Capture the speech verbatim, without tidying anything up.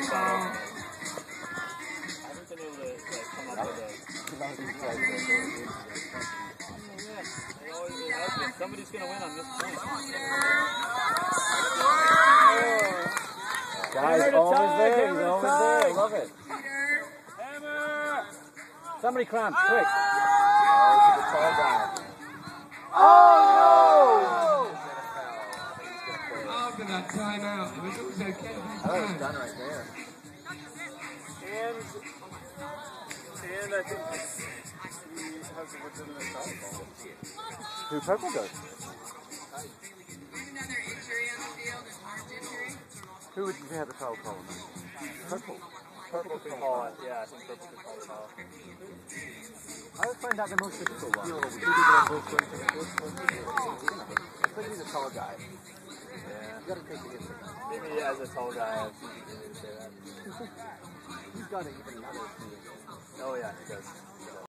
been able to like, come up with a... Yeah, always, it has been. Somebody's going to win on this point. Guys, always there, he's always there, love it. Hammer! Somebody cramp, quick. Oh no! After that timeout, it was also kept That was done right there. And, and I think he has a legitimate foul call. Who purple does? Who would you have the foul call? Purple. Purple could call it. Yeah, I think purple could call it foul. I would find that the most difficult one. Especially he's a tall guy. Yeah. You gotta take the hit. Maybe as a tall guy, it's easy for me to say that. He's got it even another. Oh yeah, he does.